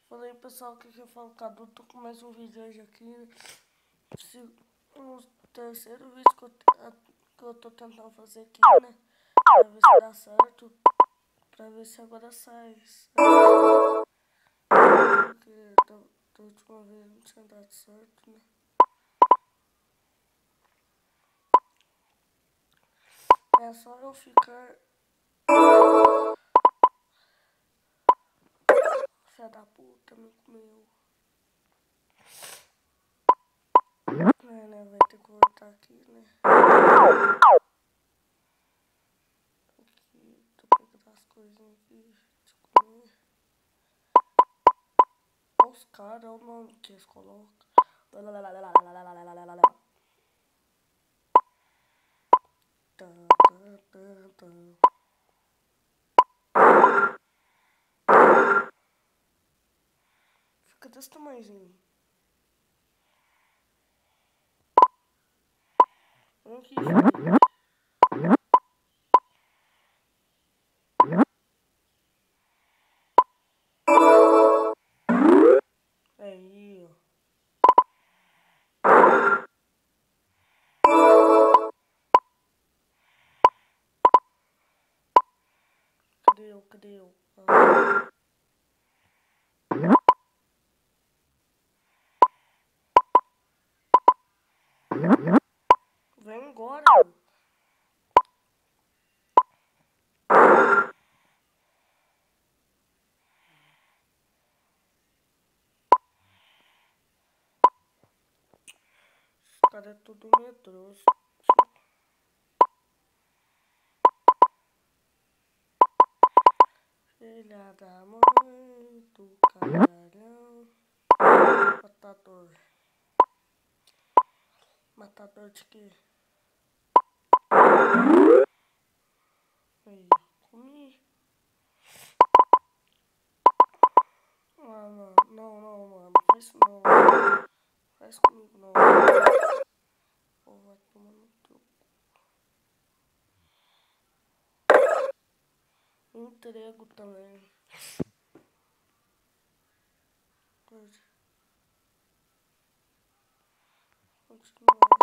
Falei pessoal que eu falo Cadu, tô com mais um vídeo hoje aqui, né? O terceiro vídeo que eu tô tentando fazer aqui, né? Pra ver se dá certo. Pra ver se agora sai. Porque da última vez não tinha dado certo, né? É só eu ficar... Filha da puta, me comeu. É, né? Vai ter que voltar aqui, né? Aqui, tô pegando as coisinhas aqui de comer. Olha os caras, olha o nome que eles colocam. Fica desse tamanhozinho. Olha aqui, filho. Aí, ó. Cadê eu? Ah. Vem agora. Os caras é tudo medroso. Filha da mãe do caralhão. Matador. Matador de quê? Aí, comi. Ah, mano. Não, mano. Faz isso não. Faz comigo não. Pô, vai tomar no teu. Entrego também. Pode. Continuar.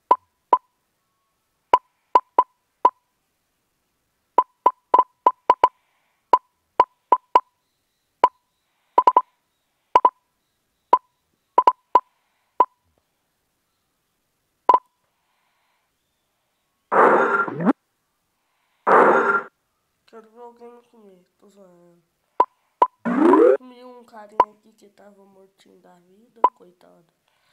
Quero ver alguém me comer. Tô zoando. Comi um carinha aqui que tava mortinho da vida. Coitado.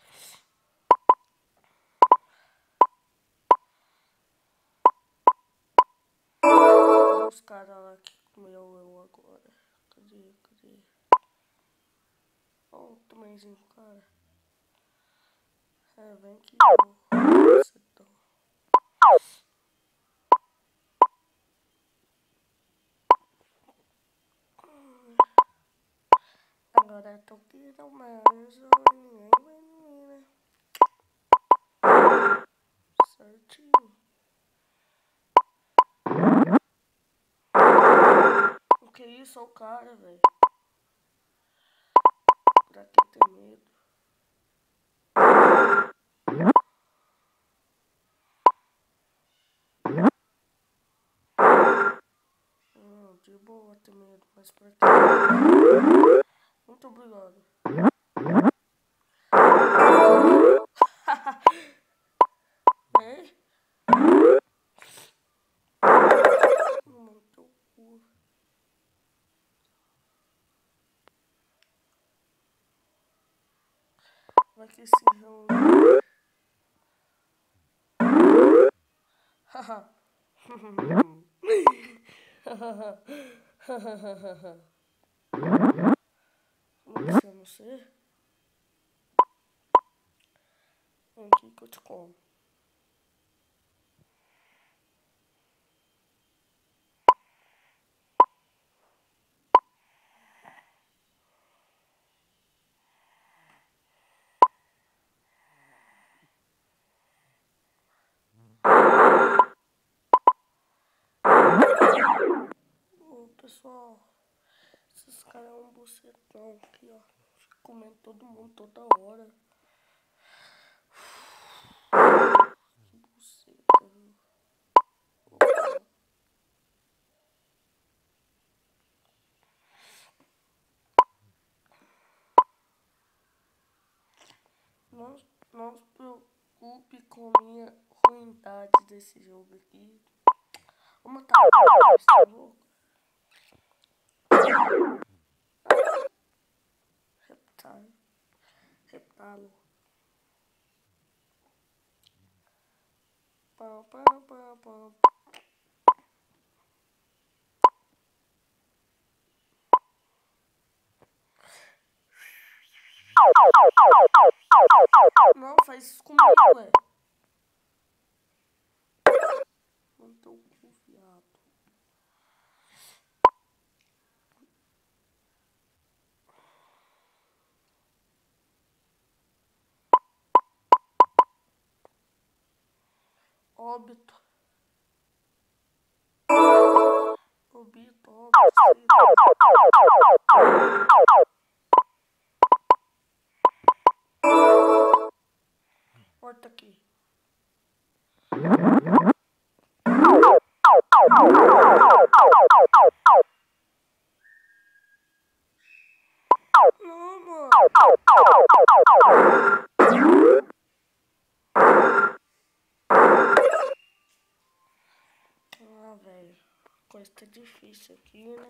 Cadê os caras lá que comeu eu agora? Cadê? Olha o tamanhozinho do cara. É, vem aqui. Cacetão. Agora eu tô tirando mais. Ninguém vai em mim, né? Certinho. O que é isso? Olha o cara, velho. Pra que ter medo? De boa ter medo, mas pra quê? Muito obrigado. Ei? Muito cu. Vai que esse reúne. Haha. Como que chama você? Vem aqui que eu te como. Ô, pessoal, Esses caras é um bucetão aqui, ó. Fica comendo todo mundo toda hora. Que buceta, viu? Opa. Não se preocupe com a minha ruindade desse jogo aqui. Vou matar o tá louco? Reptalo. Pam, pam, pam, pam. Não, faz isso comigo, ué. Não tô confiado. Óbito. Óbito. Corta aqui. Não, mano. Ah, velho. A coisa tá difícil aqui, né?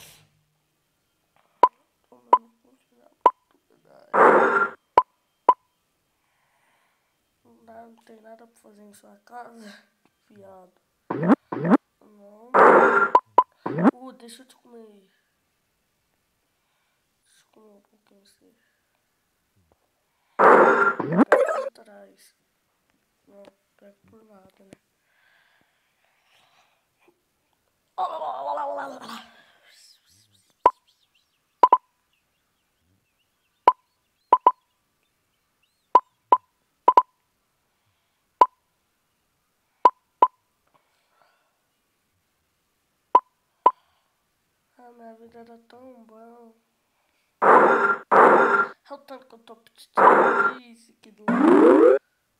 Tomando oportunidade. Não tem nada pra fazer em sua casa, fiado. Não. Deixa eu te comer. Deixa eu comer um pouquinho você. Pega por trás. Não, pega por nada, né? Ah, minha vida era tão bom. É o tanto que eu tô feliz aqui do lado.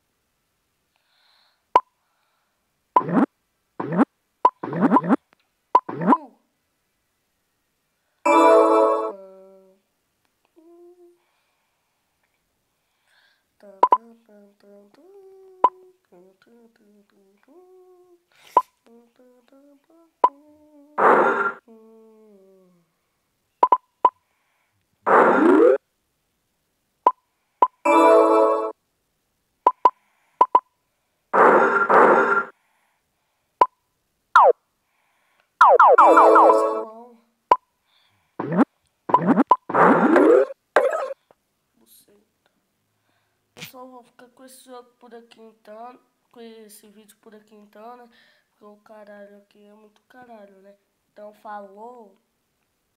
Pessoal, vou ficar com esse jogo por aqui então, com esse vídeo por aqui então, né? Porque o caralho aqui é muito caralho, né? Então, falou!